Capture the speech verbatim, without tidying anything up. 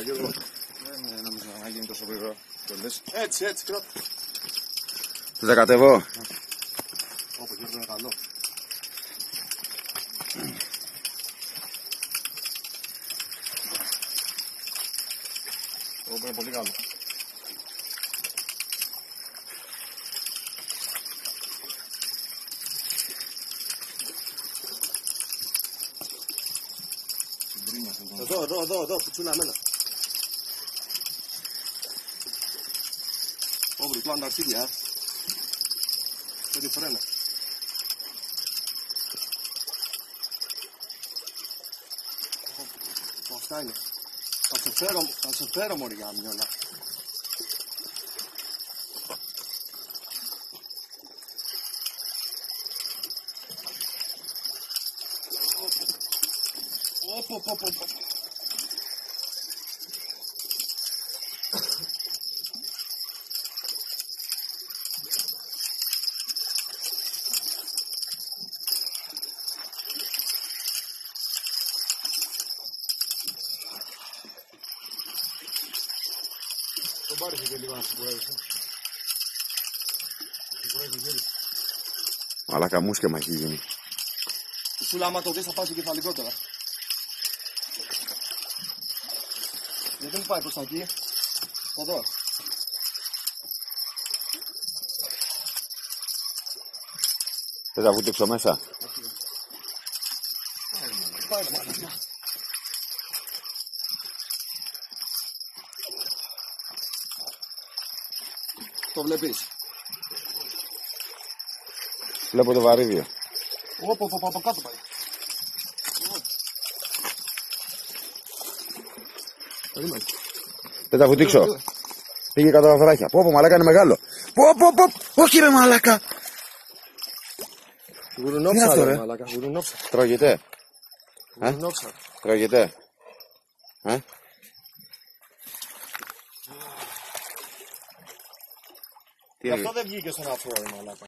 τώρα, Γιώργο. Δεν νομίζω να γίνει τόσο γρήγορα. Έτσι, έτσι, κράτα. Θα τα κατεβώ. Όπο, Γιώργο, είναι καλό. Όπο, είναι πολύ καλό. Εδώ, εδώ, εδώ, εδώ, κουτσούλα μένα. Όβρι, πλάνε τα αρχίδια, ε. Πέντε φρένα. Αυτά είναι. Θα σε φέρω, θα σε φέρω μωρί για μιώνα. Όπο, όπο, όπο, όπο. Τον πάρεις και λίγο να σιγουράζεις. Σιγουράζεις γέλη. Μαλάκα μουσκεμα έχει γίνει. Σούλα άμα το δεις θα πάσει κεφαλικότερα. Γιατί μου πάει προς τα εκεί. Εδώ. Θες να βούτυξω μέσα. Πάει μάλιστα. Το βλέπεις. Βλέπω το βαρύδιο. Όπο, όπο, από κάτω πάει. Περίμενε. Δεν τα βουτήξω. Πήγε κατά τα βράχια. Πω πω, μαλάκα είναι μεγάλο. Πω πω πω. Όχι ρε μαλάκα. Γουρουνόψα ρε μαλάκα. Γουρουνόψα. Τρώγεται. Γουρουνόψα. Τρώγεται. Ε? Γι' αυτό δεν βγήκε στον αφρό ρε μαλάκα.